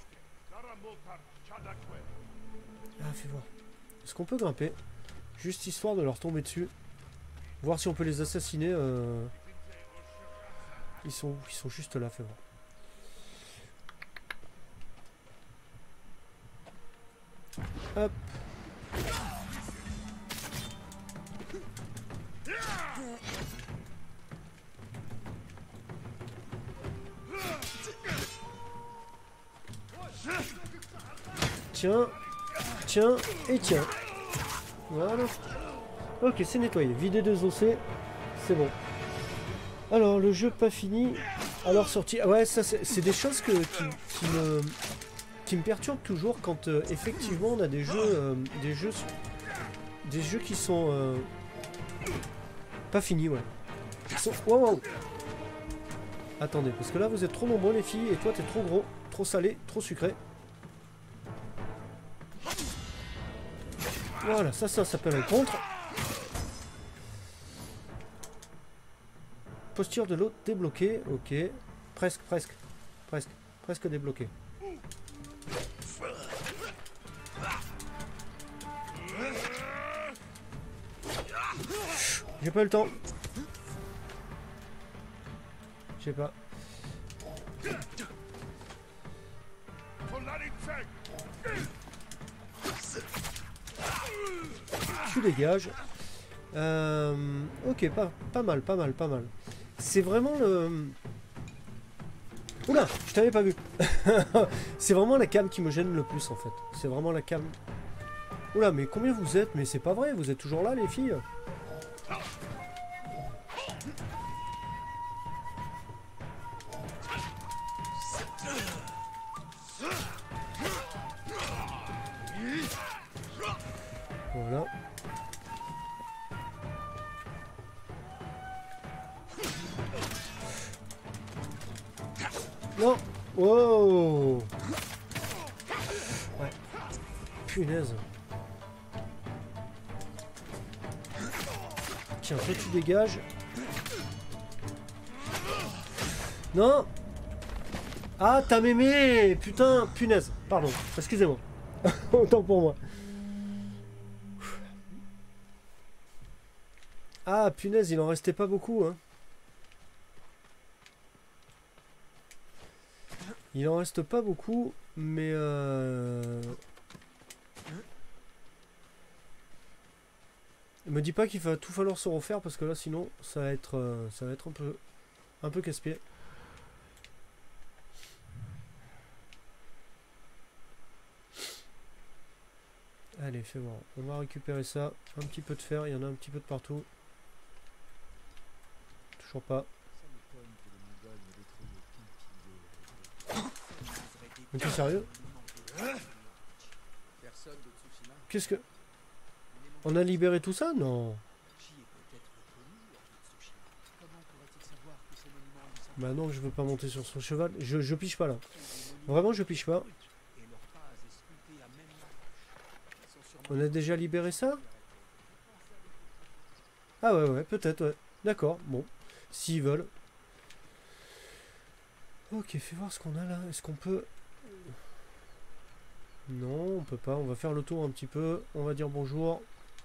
Ah, fais voir. Est-ce qu'on peut grimper? Juste histoire de leur tomber dessus. Voir si on peut les assassiner. Euh... Ils sont, ils sont juste là, fais voir. Hop. Tiens, tiens et tiens. Voilà. Ok, c'est nettoyé. Vidé des O C. C'est bon. Alors, le jeu pas fini. Alors, sorti. Ouais, ça, c'est des choses que, qui, qui, me, qui me perturbent toujours quand euh, effectivement on a des jeux, euh, des jeux, des jeux qui sont euh, pas finis, ouais. Ils sont... Wow, wow. Attendez, parce que là vous êtes trop nombreux les filles et toi t'es trop gros, trop salé, trop sucré. Voilà, ça, ça s'appelle un contre. Posture de l'autre débloquée, ok. Presque, presque, presque, presque débloqué. J'ai pas eu le temps. Je sais pas. Tu dégages. Euh, ok, pas, pas mal, pas mal, pas mal. C'est vraiment le... Oula, je t'avais pas vu. C'est vraiment la cam qui me gêne le plus en fait. C'est vraiment la cam. Oula, mais combien vous êtes? Mais c'est pas vrai, vous êtes toujours là les filles? Voilà. Non. Wow. Ouais. Punaise. Tiens, toi tu dégages. Non. Ah, t'as m'aimé. Putain, punaise. Pardon, excusez-moi. Autant pour moi. Ah, punaise, il en restait pas beaucoup, hein. Il en reste pas beaucoup, mais euh... me dis pas qu'il va tout falloir se refaire parce que là, sinon, ça va être, euh, ça va être un peu, un peu casse-pied. Allez, fais voir. On va récupérer ça. Un petit peu de fer, il y en a un petit peu de partout. Toujours pas. Mais t'es sérieux? Qu'est-ce que... On a libéré tout ça? Non. Bah non, je veux pas monter sur son cheval. Je, je piche pas là. Vraiment, je piche pas. On a déjà libéré ça? Ah ouais, ouais, peut-être, ouais. D'accord, bon. S'ils veulent. Ok, fais voir ce qu'on a là. Est-ce qu'on peut... Non, on peut pas. On va faire le tour un petit peu. On va dire bonjour.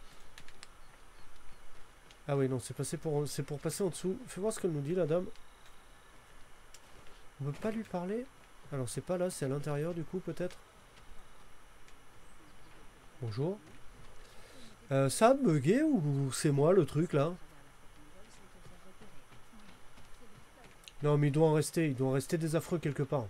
Ah oui, non, c'est passé pour, c'est pour passer en dessous. Fais voir ce qu'elle nous dit, la dame. On peut pas lui parler? Alors, c'est pas là, c'est à l'intérieur, du coup, peut-être. Bonjour. Euh, ça a bugué ou c'est moi, le truc, là? Non, mais il doit en rester. Il doit en rester des affreux quelque part.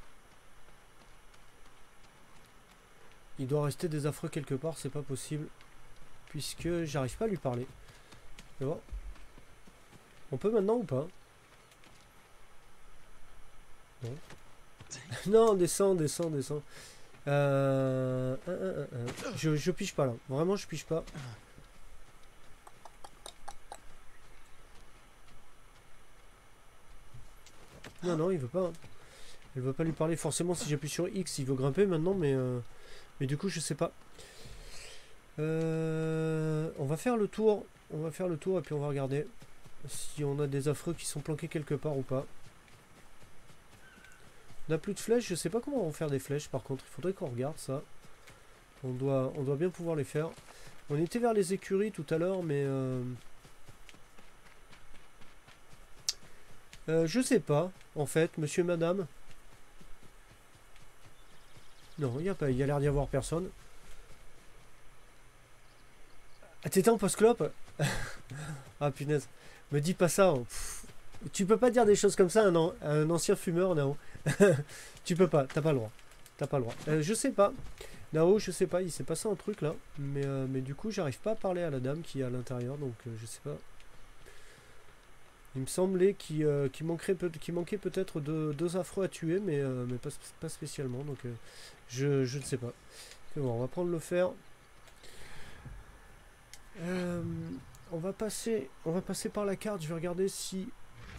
Il doit rester des affreux quelque part, c'est pas possible. Puisque j'arrive pas à lui parler. Tu vois? On peut maintenant ou pas? Non. Non, descends, descends, descends. Euh... un, un, un, un. Je, je pige pas là. Vraiment, je pige pas. Non, non, il veut pas. Elle veut pas lui parler. Forcément, si j'appuie sur X, il veut grimper maintenant, mais... Euh... Mais du coup, je sais pas. Euh, on va faire le tour. On va faire le tour et puis on va regarder si on a des affreux qui sont planqués quelque part ou pas. On n'a plus de flèches. Je sais pas comment on va faire des flèches. Par contre, il faudrait qu'on regarde ça. On doit, on doit bien pouvoir les faire. On était vers les écuries tout à l'heure, mais... Euh... Euh, je sais pas, en fait, monsieur, madame. Non, il n'y a pas, il y a l'air d'y avoir personne. Ah, t'étais en post-clope? Ah, punaise. Me dis pas ça. Hein. Pff, tu peux pas dire des choses comme ça à un, à un ancien fumeur, Nao. Tu peux pas, t'as pas le droit. T'as pas le droit. Euh, je sais pas. Nao, je sais pas, il s'est passé un truc là. Mais, euh, mais du coup, j'arrive pas à parler à la dame qui est à l'intérieur, donc euh, je sais pas. Il me semblait qu'il euh, qu'il manquerait peut qu'il manquait peut-être deux, deux affreux à tuer, mais, euh, mais pas, pas spécialement. Donc euh, je, je ne sais pas. Mais bon, on va prendre le fer. Euh, on va passer. On va passer par la carte. Je vais regarder si.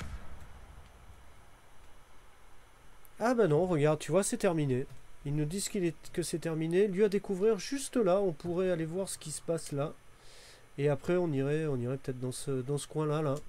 Ah bah non, regarde, tu vois, c'est terminé. Ils nous disent qu'il est que c'est terminé. Lieu à découvrir juste là. On pourrait aller voir ce qui se passe là. Et après on irait, on irait peut-être dans ce dans ce coin-là là.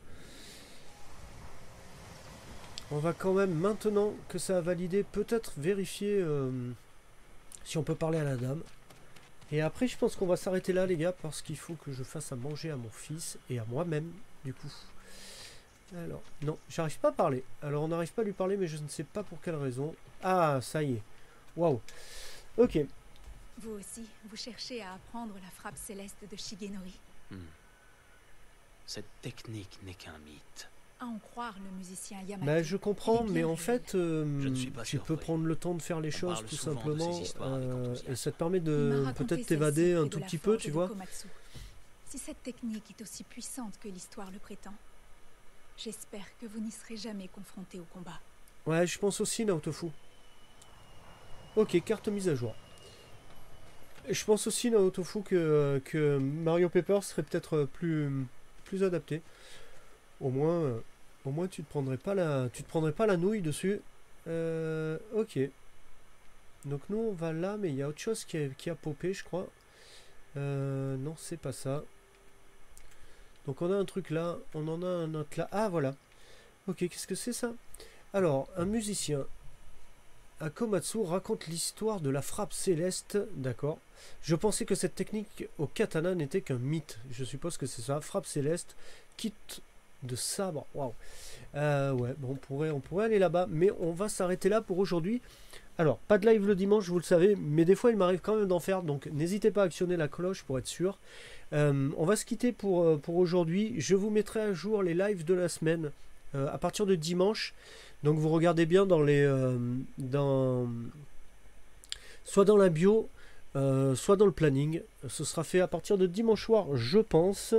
On va quand même, maintenant que ça a validé, peut-être vérifier euh, si on peut parler à la dame. Et après, je pense qu'on va s'arrêter là, les gars, parce qu'il faut que je fasse à manger à mon fils et à moi-même, du coup. Alors, non, j'arrive pas à parler. Alors, on n'arrive pas à lui parler, mais je ne sais pas pour quelle raison. Ah, ça y est. Waouh. Ok. Vous aussi, vous cherchez à apprendre la frappe céleste de Shigenori. Hmm. Cette technique n'est qu'un mythe. À en croire le musicien Yamato. Bah, je comprends, mais en fait, euh, Je ne suis pas tu surpris. peux prendre le temps de faire les On choses parle tout souvent de simplement, ces histoires avec euh, enthousiasme. et ça te permet Il m'a de raconté peut-être celle-ci t'évader un près de tout la petit peu, forge tu de vois. Komatsu. Si cette technique est aussi puissante que l'histoire le prétend, j'espère que vous n'y serez jamais confronté au combat. Ouais, je pense aussi, Naotofu. Ok, carte mise à jour. Et je pense aussi, Naotofu, que, que Mario Paper serait peut-être plus, plus adapté. Au moins, euh, au moins tu te prendrais pas la, tu te prendrais pas la nouille dessus. Euh, ok. Donc nous, on va là, mais il y a autre chose qui a, qui a popé, je crois. Euh, non, c'est pas ça. Donc on a un truc là, on en a un autre là. Ah, voilà. Ok, qu'est-ce que c'est ça? Alors, un musicien à Komatsu raconte l'histoire de la frappe céleste, d'accord. Je pensais que cette technique au katana n'était qu'un mythe. Je suppose que c'est ça, frappe céleste, kit de sabre. Waouh. Euh, ouais, bon, on pourrait, on pourrait aller là-bas, mais on va s'arrêter là pour aujourd'hui. Alors, pas de live le dimanche, vous le savez, mais des fois il m'arrive quand même d'en faire, donc n'hésitez pas à actionner la cloche pour être sûr. Euh, on va se quitter pour, pour aujourd'hui. Je vous mettrai à jour les lives de la semaine euh, à partir de dimanche. Donc vous regardez bien dans les euh, dans soit dans la bio, euh, soit dans le planning. Ce sera fait à partir de dimanche soir, je pense.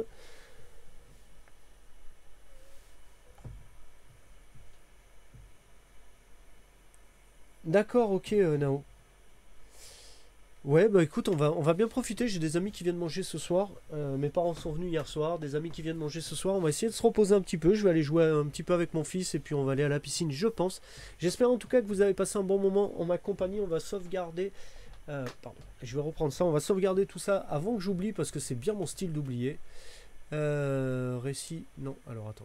D'accord, ok, euh, Nao. Ouais, bah écoute, on va, on va bien profiter. J'ai des amis qui viennent manger ce soir. Euh, mes parents sont venus hier soir. Des amis qui viennent manger ce soir. On va essayer de se reposer un petit peu. Je vais aller jouer un petit peu avec mon fils et puis on va aller à la piscine, je pense. J'espère en tout cas que vous avez passé un bon moment en ma compagnie. On va sauvegarder. Euh, pardon, je vais reprendre ça. On va sauvegarder tout ça avant que j'oublie parce que c'est bien mon style d'oublier. Euh, récit. Non, alors attends.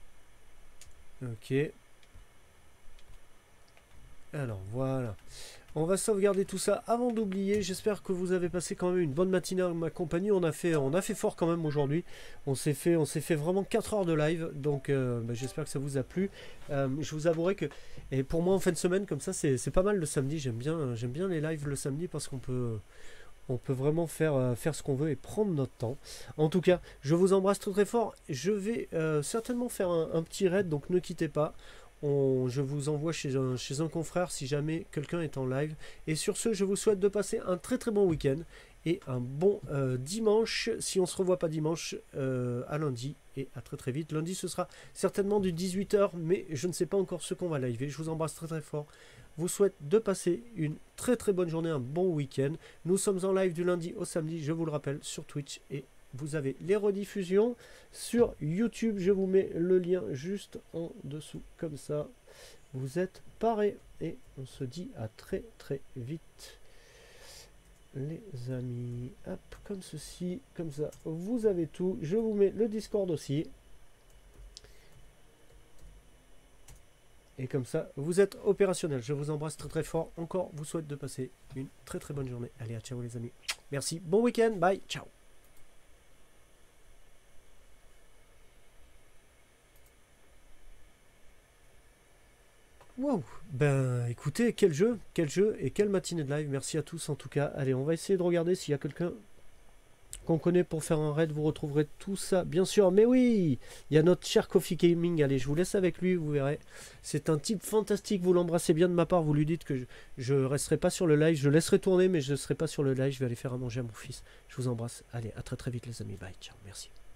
Ok. Alors voilà. On va sauvegarder tout ça avant d'oublier. J'espère que vous avez passé quand même une bonne matinée en ma compagnie. On a fait, on a fait fort quand même aujourd'hui. On s'est fait, on s'est fait vraiment quatre heures de live. Donc euh, bah, j'espère que ça vous a plu. Euh, je vous avouerai que, et pour moi en fin de semaine comme ça, c'est pas mal le samedi. J'aime bien, j'aime bien les lives le samedi parce qu'on peut, on peut vraiment faire, euh, faire ce qu'on veut et prendre notre temps. En tout cas, je vous embrasse très très fort. Je vais euh, certainement faire un, un petit raid, donc ne quittez pas. On, je vous envoie chez un, chez un confrère si jamais quelqu'un est en live. Et sur ce, je vous souhaite de passer un très très bon week-end et un bon euh, dimanche. Si on ne se revoit pas dimanche, euh, à lundi et à très très vite. Lundi, ce sera certainement du dix-huit heures, mais je ne sais pas encore ce qu'on va liver. Je vous embrasse très très fort. Vous souhaite de passer une très très bonne journée, un bon week-end. Nous sommes en live du lundi au samedi, je vous le rappelle, sur Twitch et vous avez les rediffusions sur YouTube. Je vous mets le lien juste en dessous, comme ça. Vous êtes parés. Et on se dit à très très vite, les amis. Hop, comme ceci, comme ça. Vous avez tout. Je vous mets le Discord aussi. Et comme ça, vous êtes opérationnel. Je vous embrasse très très fort. Encore, vous souhaite de passer une très très bonne journée. Allez, à ciao les amis. Merci. Bon week-end. Bye. Ciao. Wow, ben écoutez, quel jeu, quel jeu et quelle matinée de live, merci à tous en tout cas. Allez, on va essayer de regarder s'il y a quelqu'un qu'on connaît pour faire un raid, vous retrouverez tout ça, bien sûr, mais oui, il y a notre cher Coffee Gaming, allez, je vous laisse avec lui, vous verrez. C'est un type fantastique, vous l'embrassez bien de ma part, vous lui dites que je, je resterai pas sur le live, je laisserai tourner, mais je ne serai pas sur le live, je vais aller faire à manger à mon fils. Je vous embrasse, allez, à très très vite les amis, bye, ciao, merci.